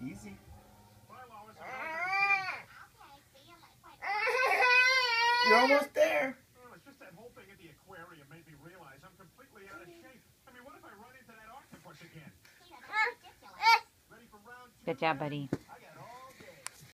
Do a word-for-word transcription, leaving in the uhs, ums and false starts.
Easy. You're almost there. Well, it's just that whole thing at the aquarium made me realize I'm completely out of shape. I mean, what if I run into that octopus again? Ready for round two? Good job, buddy.